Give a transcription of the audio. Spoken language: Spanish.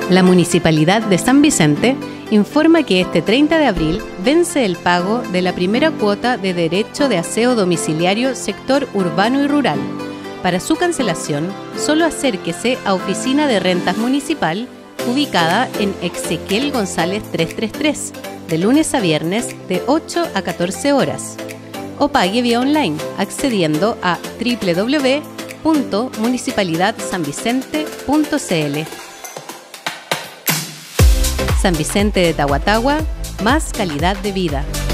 La Municipalidad de San Vicente informa que este 30 de abril vence el pago de la primera cuota de derecho de aseo domiciliario sector urbano y rural. Para su cancelación, solo acérquese a Oficina de Rentas Municipal, ubicada en Ezequiel González 333, de lunes a viernes de 8 a 14 horas. O pague vía online, accediendo a www.municipalidadsanvicente.cl. San Vicente de Tahuatahua, más calidad de vida.